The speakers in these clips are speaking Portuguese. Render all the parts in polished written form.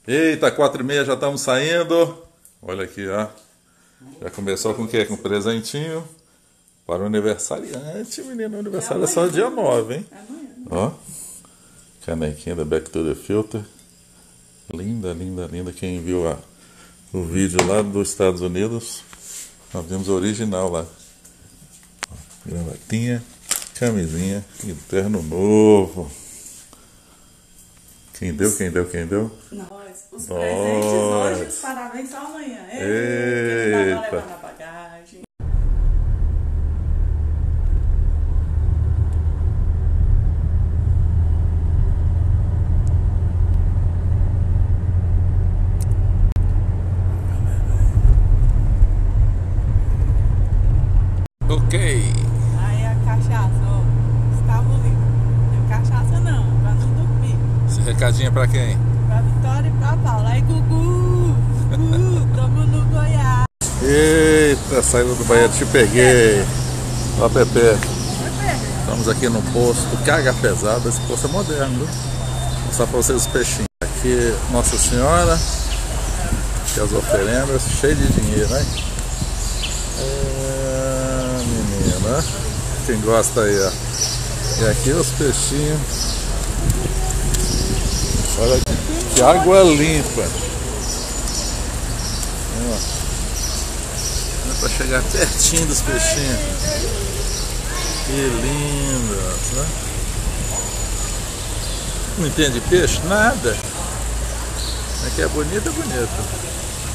Eita, 4h30, já estamos saindo. Olha aqui, ó. Já começou com o quê? Com um presentinho para o aniversariante, menino. O aniversário é só dia 9, hein? Ó. Canequinha da Back to the Filter. Linda, linda, linda. Quem viu o vídeo lá dos Estados Unidos, nós vimos o original lá. Gravatinha, camisinha e terno novo. Quem deu? Nós. Os presentes hoje, os parabéns só amanhã. Eita. Na bagagem. Ok. Aí a cachaça, ó. Estava ali. Não é cachaça não, pra não dormir. Esse recadinho é pra quem? Pra Vitória e pra Paula. Aí, Gugu, tamo no Goiás. Eita, saindo do banheiro, te peguei. Ó, Pepe. Estamos aqui no posto Carga Pesada. Esse posto é moderno, viu? Vou mostrar pra vocês os peixinhos. Aqui, Nossa Senhora. Aqui as oferendas, cheio de dinheiro, né? Menina. Quem gosta aí, ó. E aqui os peixinhos. Olha que água limpa. Para chegar pertinho dos peixinhos. Que lindos, né? Não entende peixe? Nada. Aqui é bonito, é bonito.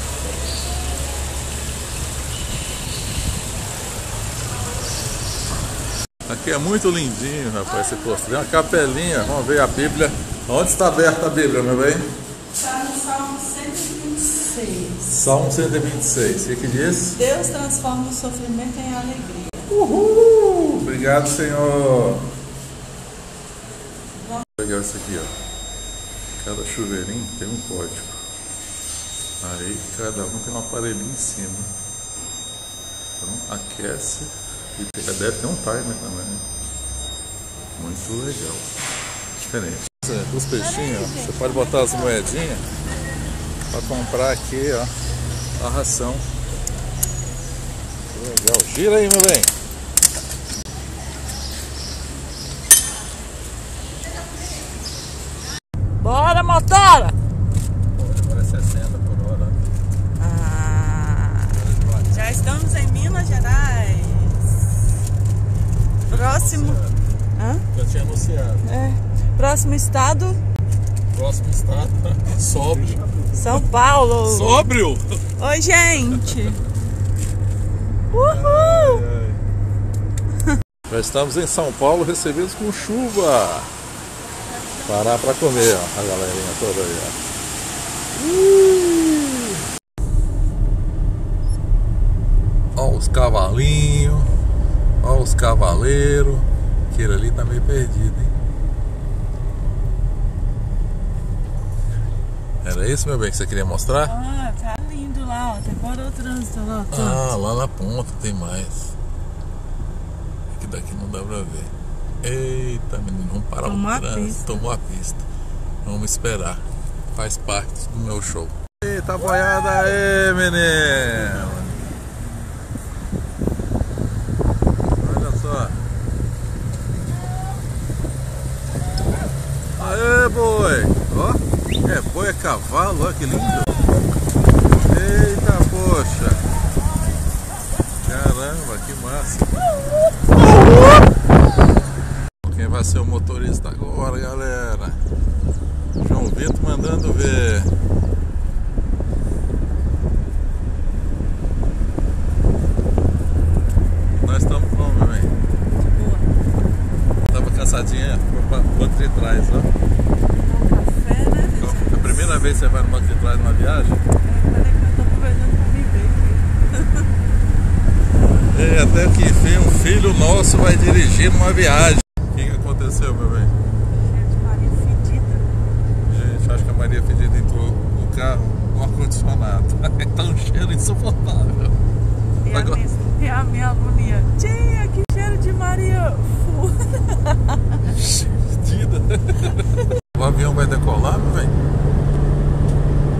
Aqui é muito lindinho, rapaz, esse posto. Tem uma capelinha, vamos ver a Bíblia. Onde está aberta a Bíblia, meu bem? Está no Salmo 126. Salmo 126. O que diz? Deus transforma o sofrimento em alegria. Uhul! Obrigado, Senhor. Vou pegar isso aqui, ó. Cada chuveirinho tem um código. Aí cada um tem um aparelhinho em cima. Então aquece e deve ter um timer também. Muito legal. Diferente. Os peixinhos, ó, você pode botar as moedinhas para comprar aqui, ó, a ração. Legal. Gira aí, meu bem. Bora, motora! Agora é 60 por hora. Já estamos em Minas Gerais. Próximo. Já tinha anunciado. Próximo estado. Próximo estado, sóbrio. São Paulo. Sóbrio? Oi, gente. Uhul! Já estamos em São Paulo, recebidos com chuva. Parar pra comer, ó, a galerinha toda aí, ó. Ó os cavalinhos, ó os cavaleiros. Aquele ali tá meio perdido, hein? Era isso, meu bem, que você queria mostrar? Ah, tá lindo lá, ó. Decorou o trânsito lá. Ah, lá na ponta tem mais. Aqui daqui não dá pra ver. Eita, menino, vamos parar o trânsito. Tomou a pista. Vamos esperar. Faz parte do meu show. Eita, boiada aí, menino. Olha só. Aê, boi. Ó. É boi, é cavalo, olha que lindo. Eita, poxa. Caramba, que massa. Quem vai ser o motorista agora, galera? João Vitor mandando ver. Nós estamos como, meu bem? Tava cansadinha, foi para o banco de trás, ó. A primeira vez que você vai no banco de trás numa viagem? Peraí que eu tô aproveitando pra me ver aqui. Até que enfim um filho nosso vai dirigir numa viagem. O que aconteceu, meu bem? Cheiro de Maria Fedida. Gente, acho que a Maria Fedida entrou no carro com ar-condicionado. Tá um cheiro insuportável. E a minha agonia. Tia, que cheiro de Maria Fedida. O avião vai decolar, meu bem?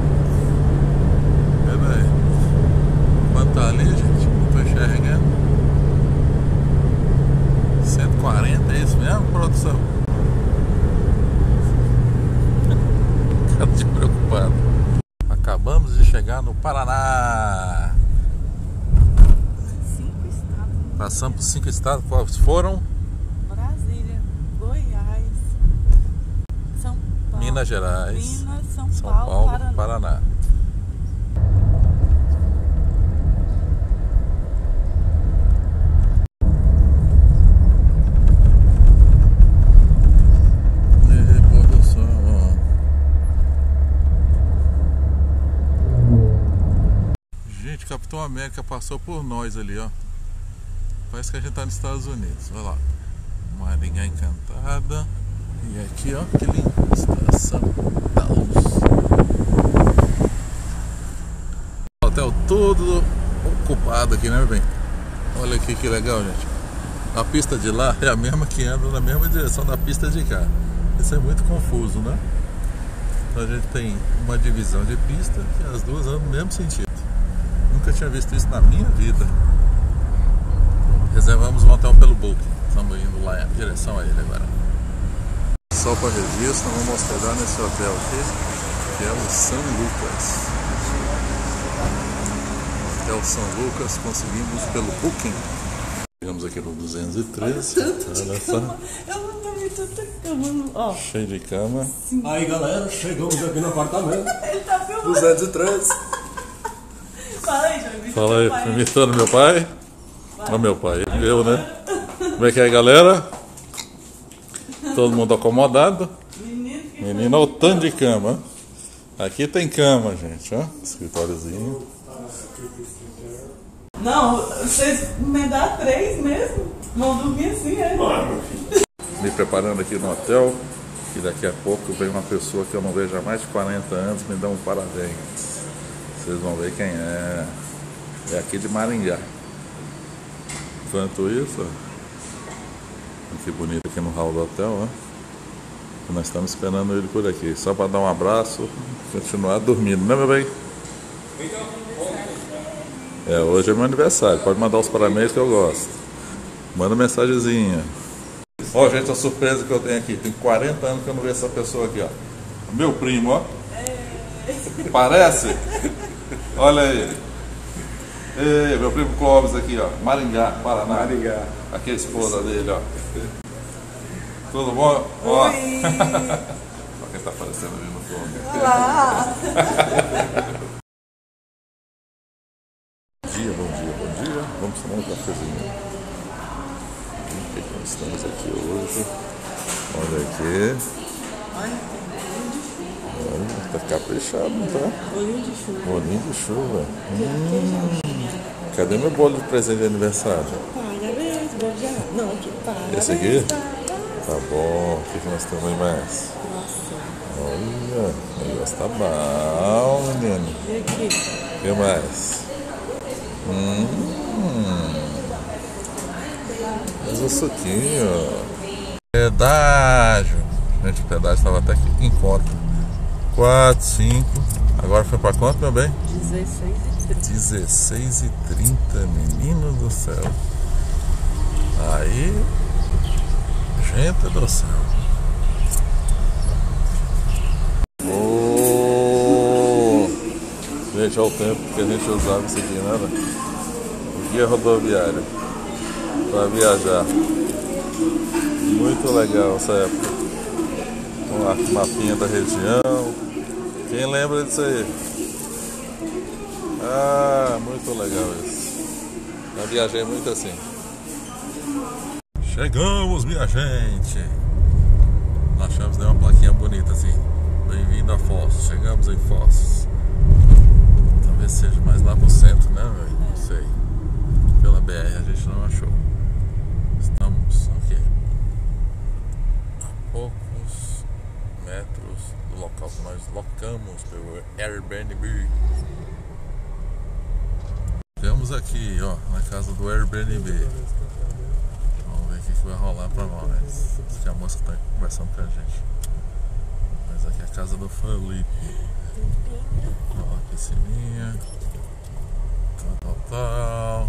gente preocupado. Acabamos de chegar no Paraná. 5 estados. Passamos por 5 estados. Quais foram? Brasília, Goiás, São Paulo, Minas Gerais, Minas, São São Paulo, Paulo, Paraná. Gente, Capitão América passou por nós ali, ó. Parece que a gente tá nos Estados Unidos. Olha lá. Marinha Encantada. E aqui, ó, que lindo. Estação da Luz. Hotel todo ocupado aqui, né, bem? Olha aqui que legal, gente. A pista de lá é a mesma que anda na mesma direção da pista de cá. Isso é muito confuso, né? Então a gente tem uma divisão de pista que as duas andam no mesmo sentido. Nunca tinha visto isso na minha vida. Reservamos um hotel pelo Booking. Estamos indo lá em direção a ele agora. Só para registro, vamos hospedar nesse hotel aqui, que é o São Lucas. Hotel São Lucas, conseguimos pelo Booking. Chegamos aqui no 213. Olha só. Eu não dormi tanta cama, ó. Cheio de cama. Aí galera, chegamos aqui no apartamento. Ele tá filmando. 213. Fala aí, João. Fala aí, imitando meu pai. Olha meu pai, eu, né? Como é que é, galera? Todo mundo acomodado. Menino, olha o tanto de cama. Aqui tem cama, gente, ó. Escritóriozinho. Não, vocês me dão 3 mesmo? Vão dormir assim, é? Me preparando aqui no hotel. E daqui a pouco vem uma pessoa que eu não vejo há mais de 40 anos me dá um parabéns. Vocês vão ver quem é. É aqui de Maringá. Enquanto isso, ó, que bonito aqui no hall do hotel, ó. Nós estamos esperando ele por aqui, só para dar um abraço e continuar dormindo, né, meu bem? É, hoje é meu aniversário, pode mandar os parabéns que eu gosto. Manda mensagenzinha. Ó, gente, a surpresa que eu tenho aqui, tem 40 anos que eu não vejo essa pessoa aqui, ó. Meu primo, ó. Parece? Olha ele. Ei, meu primo Clóvis aqui, ó. Maringá, Paraná. Maringá. Aqui é a esposa dele, ó. Tudo bom? Ó. Olha quem tá aparecendo ali no fundo. Olá! Bom dia, bom dia, bom dia. Vamos tomar um cafezinho. O que nós estamos aqui hoje? Olha aqui. Olha, tá caprichado, não tá? Olhinho de chuva. Bolinho de chuva. Cadê meu bolo de presente de aniversário? Parabéns, bom dia. Não, que parabéns. Esse aqui? Tá bom. O que nós temos aí mais? Nossa. Olha, o negócio tá bom, menino. E aqui? O que mais? Mas o suquinho. Pedágio. Gente, o pedágio estava até aqui em conta. 4, 5. Agora foi pra quanto, meu bem? 16,30. Menino do céu. Aí, gente do céu. Gente, olha o tempo que a gente usava isso aqui, né? O guia rodoviário para viajar. Muito legal essa época. Com a mapinha da região. Quem lembra disso aí? Ah, muito legal isso. Já viajei muito assim. Chegamos, minha gente! Nós achamos que uma plaquinha bonita assim. Bem-vindo a Foz. Chegamos em Foz. Talvez seja mais lá pro centro, né, velho? Não sei. Pela BR a gente não achou. Estamos aqui a poucos metros do local que nós locamos pelo Airbnb. Chegamos aqui, ó, na casa do Airbnb. Vamos ver o que vai rolar pra nós. Acho que a moça tá conversando com a gente. Mas aqui é a casa do Felipe. Ó, a piscininha. Tal.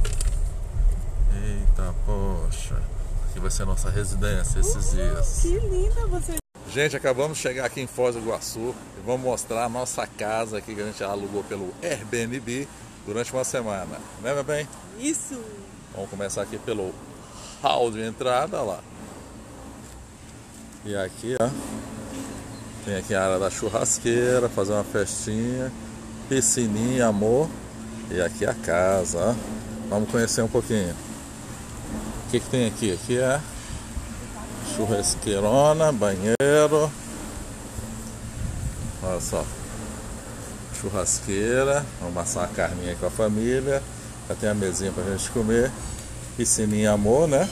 Eita, poxa. Aqui vai ser a nossa residência esses dias. Que linda você. Gente, acabamos de chegar aqui em Foz do Iguaçu e vamos mostrar a nossa casa aqui que a gente alugou pelo Airbnb durante uma semana. Né, meu bem? Isso! Vamos começar aqui pelo hall de entrada, olha lá. E aqui, ó, tem aqui a área da churrasqueira, fazer uma festinha, piscininha, amor. E aqui a casa, ó. Vamos conhecer um pouquinho. O que tem aqui? Aqui é churrasqueirona, banheiro. Olha só. Churrasqueira. Vamos assar uma carninha aí com a família. Já tem a mesinha pra gente comer. Piscininha, amor, né?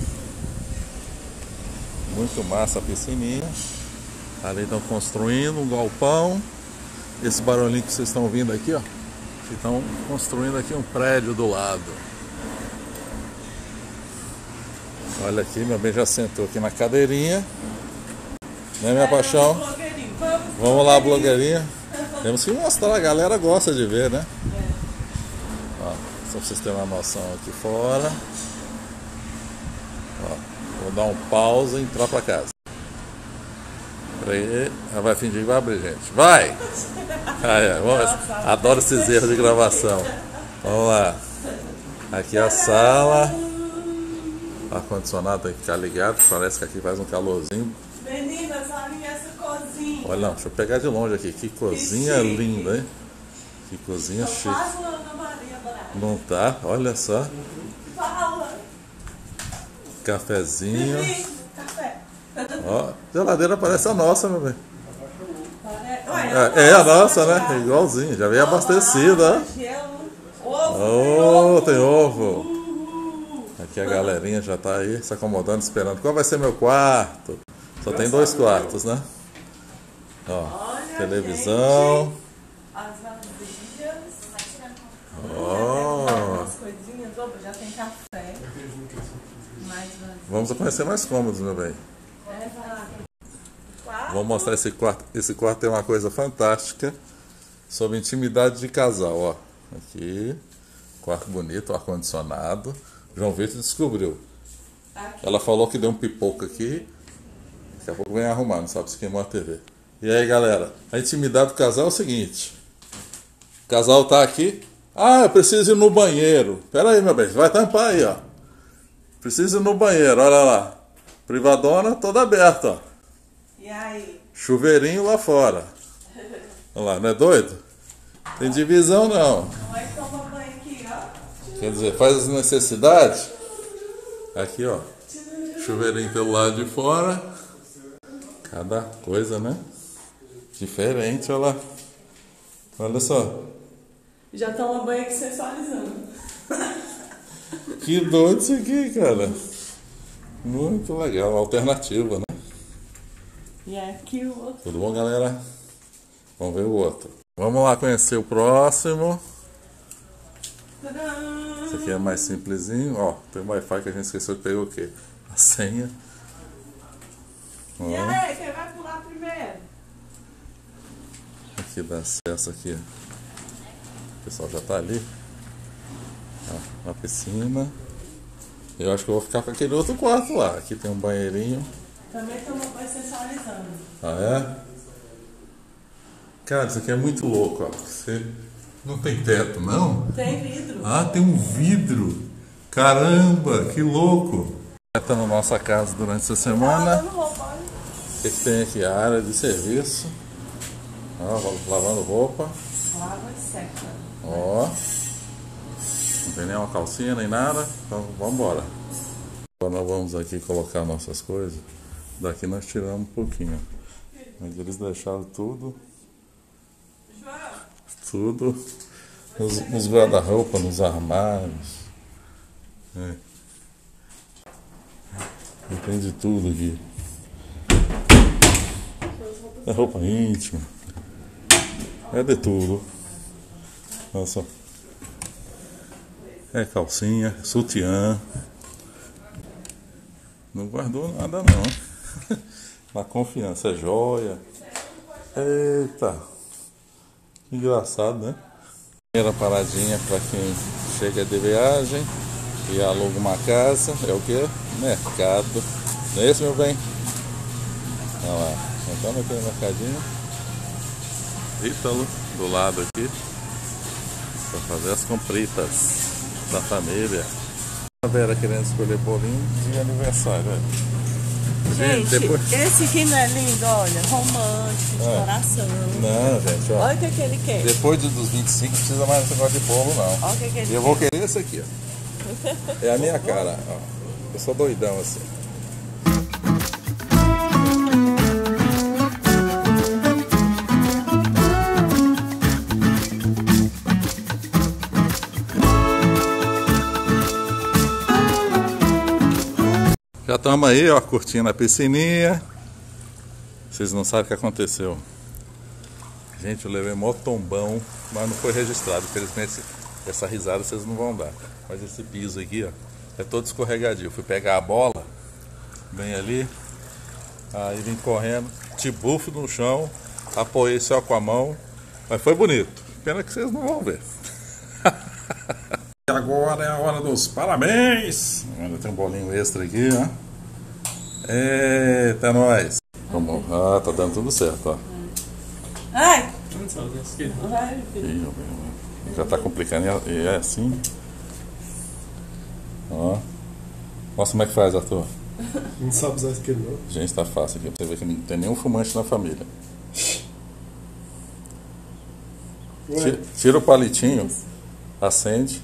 Muito massa a piscininha. Ali estão construindo um galpão. Esse barulhinho que vocês estão ouvindo aqui, ó. Estão construindo aqui um prédio do lado. Olha aqui, meu bem já sentou aqui na cadeirinha. Né, minha paixão? Vamos lá, blogueirinha. Temos que mostrar, a galera gosta de ver, né? Ó, só pra vocês terem uma noção aqui fora. Ó, vou dar um pause e entrar pra casa. Peraí, ela vai fingir que vai abrir, gente. Vai! Adoro esses erros de gravação. Vamos lá. Aqui é a sala. O ar-condicionado tem que ficar ligado. Parece que aqui faz um calorzinho. Meninas, olhem essa cozinha. Olha, não, deixa eu pegar de longe aqui. Que cozinha linda, hein? Que cozinha chique. Não tá? Olha só. Fala. Cafezinho. Café. Ó, geladeira parece a nossa, meu bem. É a nossa, né? Igualzinho. Já veio abastecida, ó. Oh, tem ovo. Aqui a galerinha já tá aí se acomodando, esperando. Qual vai ser meu quarto? Só tem 2 quartos, né? Ó, televisão. As vasilhas. Ó. As coisinhas, já tem café. Mais vasilhas. Vamos conhecer mais cômodos, meu bem. Vou mostrar esse quarto. Esse quarto tem uma coisa fantástica sobre intimidade de casal, ó. Aqui, quarto bonito, ar-condicionado. João Vitor descobriu. Ela falou que deu um pipoco aqui. Daqui a pouco vem arrumar, não sabe se queimou a TV. E aí, galera, a intimidade do casal é o seguinte. O casal tá aqui. Ah, eu preciso ir no banheiro. Pera aí, meu bem, vai tampar aí, ó. Preciso ir no banheiro, olha lá. Privadona toda aberta, ó. E aí? Chuveirinho lá fora. Olha lá, não é doido? Tem divisão não. Não é que toma banho aqui, ó. Quer dizer, faz as necessidades. Aqui, ó. Chuveirinho pelo lado de fora. Cada coisa, né? Diferente, olha lá. Olha só. Já toma banho aqui sensualizando. Que doido isso aqui, cara. Muito legal, alternativa, né? E aqui o outro. Tudo bom, galera? Vamos ver o outro. Vamos lá conhecer o próximo. Tadã! Esse aqui é mais simplesinho. Ó, tem um Wi-Fi que a gente esqueceu de pegar o quê? A senha. Ó, E aí, quem vai pular primeiro? aqui dá acesso aqui. O pessoal já tá ali. Ó, na piscina. Eu acho que eu vou ficar com aquele outro quarto lá. Aqui tem um banheirinho. Também toma banho sensualizando. Ah, é? Cara, isso aqui é muito louco, ó. Você não tem teto, não? Tem vidro. Ah, tem um vidro. Caramba, que louco. Tá na nossa casa durante essa semana. Lavando roupa, olha. O que tem aqui? A área de serviço. Ó, lavando roupa. Lava e seca. Ó. Não tem nenhuma calcinha nem nada. Então vamos embora. Agora nós vamos aqui colocar nossas coisas. Daqui nós tiramos um pouquinho. Mas eles deixaram tudo. Tudo nos guarda-roupa, nos armários. É. Tem de tudo aqui. É roupa íntima. É de tudo. Olha só. É calcinha, sutiã. Não guardou nada não. Na confiança, é joia. Eita. Que engraçado, né? Primeira paradinha para quem chega de viagem e aluga uma casa é o que? Mercado. Não é isso, meu bem? Olha lá, entrando aqui no mercadinho. Ítalo do lado aqui. Para fazer as compritas da família. A Vera querendo escolher bolinho de aniversário. Gente, depois... esse aqui não é lindo, olha, romântico, de coração. Não, gente, ó. Olha o que ele quer. Depois dos 25 não precisa mais desse negócio de bolo, não. Olha o que ele quer. Eu vou querer esse aqui, ó. É a minha cara, ó. Eu sou doidão assim. Já estamos aí, ó, curtindo a piscininha. Vocês não sabem o que aconteceu. Gente, eu levei mó tombão, mas não foi registrado. Infelizmente, essa risada vocês não vão dar. Mas esse piso aqui, ó, é todo escorregadio. Fui pegar a bola, bem ali, aí vim correndo, tibufo no chão, apoiei só com a mão, mas foi bonito. Pena que vocês não vão ver. Agora é a hora dos parabéns. Ainda tem um bolinho extra aqui, ó. Eita, nós. Vamos. Ah, tá dando tudo certo, ó. Ai! Ih, já tá complicando, e é assim. Ó. Mostra como é que faz, Arthur. Não sabe usar esse aqui, não? Gente, tá fácil aqui. Pra você ver que não tem nenhum fumante na família. Tira o palitinho. Acende.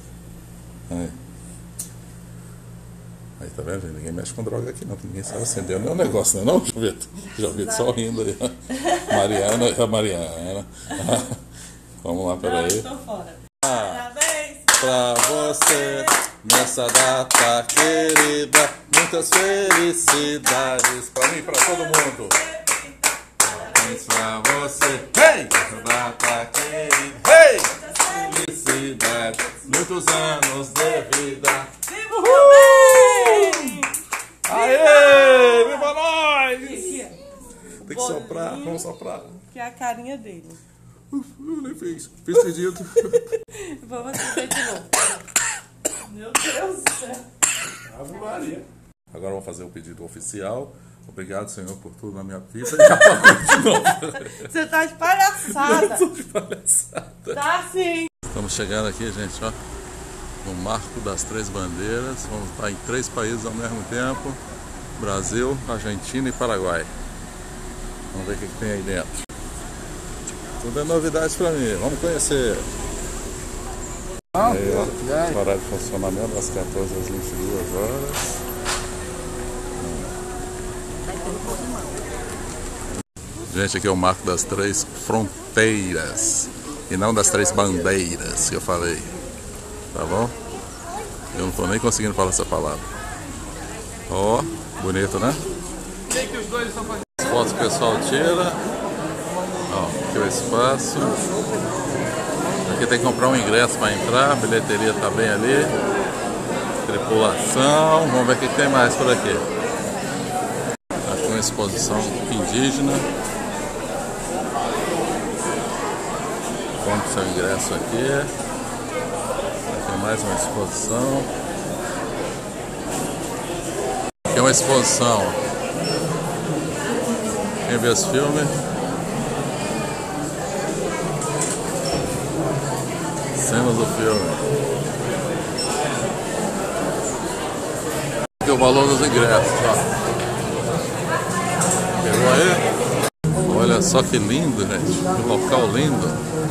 Aí tá vendo? Ninguém mexe com droga aqui não, ninguém sabe acender nenhum negócio, né não, Jovito? Jovito só rindo aí. Mariana. Vamos lá, peraí. Parabéns pra você nessa data querida, muitas felicidades pra mim e pra todo mundo. Parabéns pra você, hey! Nessa data querida, hey! Felicidade, muitos anos de vida. Uhul! Aê! Viva nós! Tem que Bolinho. soprar, vamos soprar. Que é a carinha dele. Nem fiz pedido. Vamos fazer de novo. Meu Deus do céu. Ave Maria. Agora vamos fazer o pedido oficial. Obrigado, Senhor, por tudo na minha vida. E apagou de novo. Você tá de palhaçada. Eu tô de palhaçada. Tá sim. Estamos chegando aqui, gente, ó, no Marco das Três Bandeiras. Vamos estar em 3 países ao mesmo tempo: Brasil, Argentina e Paraguai. Vamos ver o que tem aí dentro. Tudo é novidades pra mim. Vamos conhecer. Aí, ó, horário de funcionamento das 14 às 22 horas. Gente, aqui é o Marco das Três Fronteiras e não das 3 bandeiras que eu falei, tá bom? Eu não tô nem conseguindo falar essa palavra. Ó, bonito, né? As fotos que o pessoal tira. Ó, aqui o espaço. Aqui tem que comprar um ingresso para entrar. A bilheteria tá bem ali. Tripulação. Vamos ver o que tem mais por aqui. Aqui uma exposição indígena. Compre seu ingresso aqui. Tem mais uma exposição. Aqui é uma exposição. Quem vê esse filme? Cenas do filme. Aqui é o valor dos ingressos, ó. Pegou aí? Olha só que lindo, gente. Que local lindo.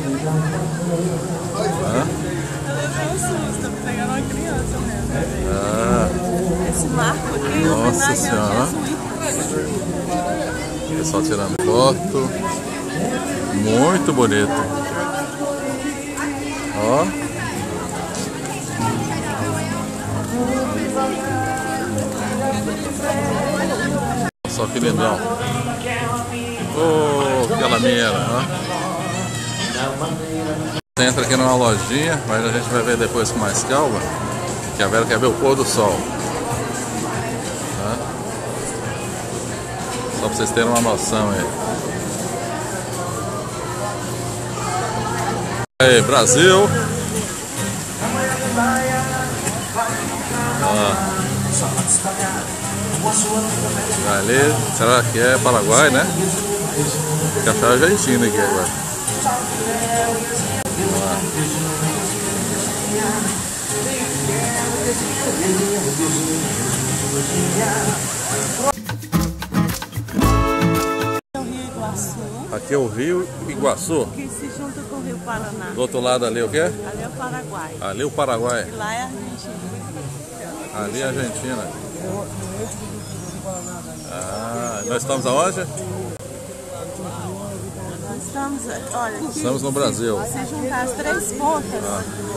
Estamos pegando uma criança mesmo. Ah, Esse marco aqui é Nossa homenagem Senhora. ao jesuíta. pessoal tirando foto. Muito bonito. Ó. Só que lindão. Oh, aquela mina, ó. Você entra aqui numa lojinha, mas a gente vai ver depois com mais calma. Que a Vera quer ver o pôr do sol. Tá? Só pra vocês terem uma noção aí. Aí, Brasil. Ó. Ali, será que é Paraguai, né? Café argentino aqui agora. Vamos lá. Aqui é o Rio Iguaçu. Que se junta com o Rio Paraná. Do outro lado ali o quê? Ali é o Paraguai. Ali é o Paraguai. E lá é a Argentina. Ali é a Argentina. Ah, nós estamos aonde? Nós estamos, olha, aqui, Estamos no Brasil. se juntar as três pontas,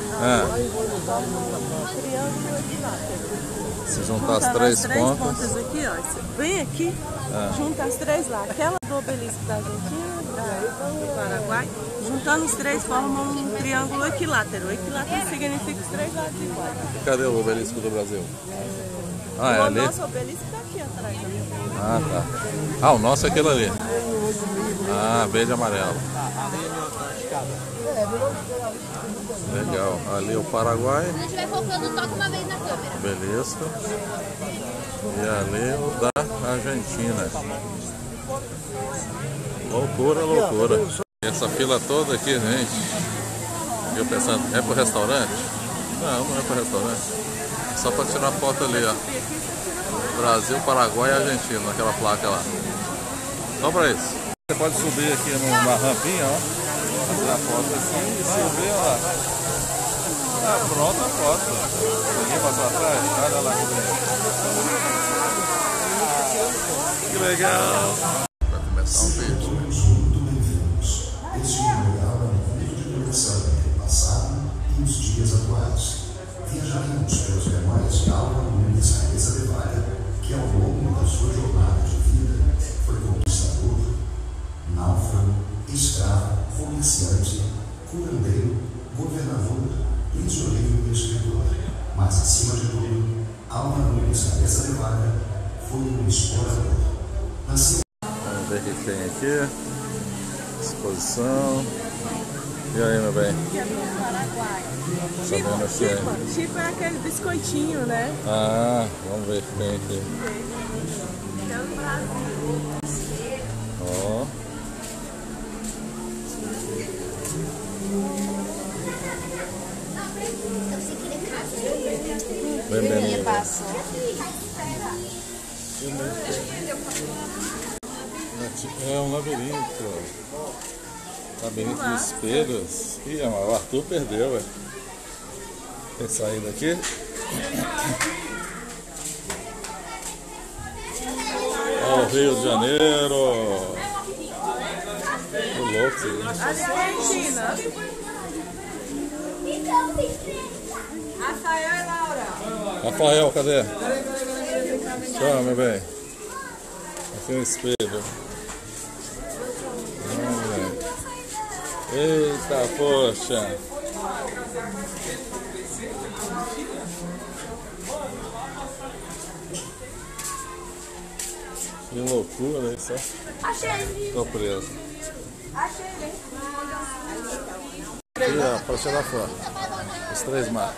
triângulo equilátero. Se juntar as Juntando três as três pontas. pontas aqui, ó. Você vem aqui, junta as três lá. Aquela do obelisco da Argentina, do Paraguai. Juntando os três formam um triângulo equilátero. Equilátero significa os três lados iguais. Cadê o obelisco do Brasil? Ah, é O ali? nosso obelisco está aqui atrás. Ah, tá. Ah, o nosso é aquele ali. Ah, verde e amarelo. Legal. Ali é o Paraguai. Quando estiver focando, toca uma vez na câmera. Obelisco. E ali o da Argentina. Loucura, loucura. E essa fila toda aqui, gente. Eu pensando, é pro restaurante? Não, não é pro restaurante. Só para tirar foto ali, ó. Brasil, Paraguai e Argentina, naquela placa lá. Só para isso. Você pode subir aqui numa rampinha, ó. Fazer a foto assim e subir, ó lá. Ah, pronto a foto. Ninguém passou atrás? Olha lá que legal. Vai começar um vídeo. Este memorial é um ponto de conexão entre o passado e os dias atuais. Viajaremos pelas memórias de Álvaro Nunes Cabeça de Vaca, que ao longo da sua jornada de vida foi conquistador, náufrago, escravo, comerciante, curandeiro, governador, prisioneiro e escritor. Mas, acima de tudo, Álvaro Nunes Cabeça de Vaca foi um explorador. Nasceu. Vamos ver o que tem aqui. Exposição. E aí, meu bem? Aqui é do Paraguai. Sabendo assim. Tipo é aquele biscoitinho, né? Ah, vamos ver o que tem aqui. Que é do Brasil. Ó. Bem, bem. É um labirinto. Labirinto de espelhos. Ih, o Arthur perdeu, velho. Tem saída aqui? Ó, o Rio de Janeiro. Que louco isso aí. Ali é a Argentina. Rafael e Laura. Rafael, cadê? Tchau, meu bem. Aqui é um espelho. Eita, poxa. Que loucura isso, ó. Achei. Tô preso. Achei. Aqui, ó, pra tirar foto. Os três mares.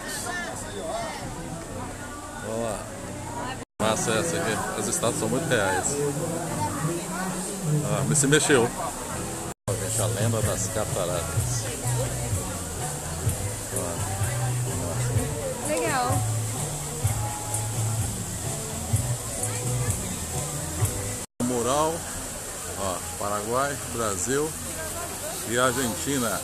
Vamos lá. Massa essa aqui. As estátuas são muito reais. Ah, mas se mexeu. Ó, gente, a lenda das cataratas. Legal. O mural, ó, Paraguai, Brasil e Argentina.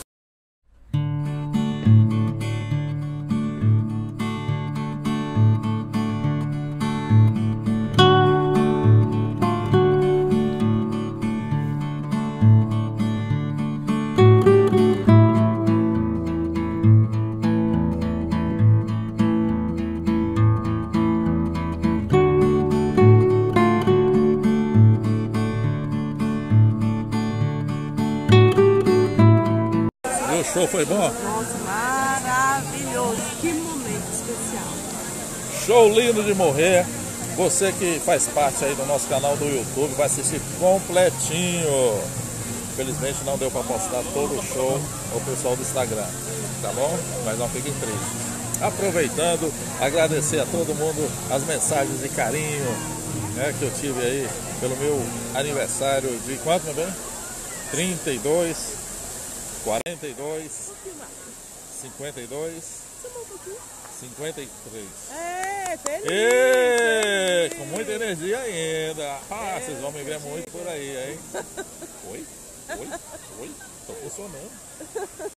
E o show foi bom? Nossa, maravilhoso. Que momento especial. Show lindo de morrer. Você que faz parte aí do nosso canal do YouTube vai assistir completinho. Infelizmente não deu para postar todo o show ao pessoal do Instagram, tá bom? Mas não fiquem tristes. Aproveitando, agradecer a todo mundo as mensagens de carinho, né, que eu tive aí pelo meu aniversário de quanto, meu bem? 32, 42, 52, 53. É, feliz! E, feliz. com muita energia ainda. Ah, vocês vão me ver muito por aí, hein? Oi? Oi? Oi? Tô funcionando.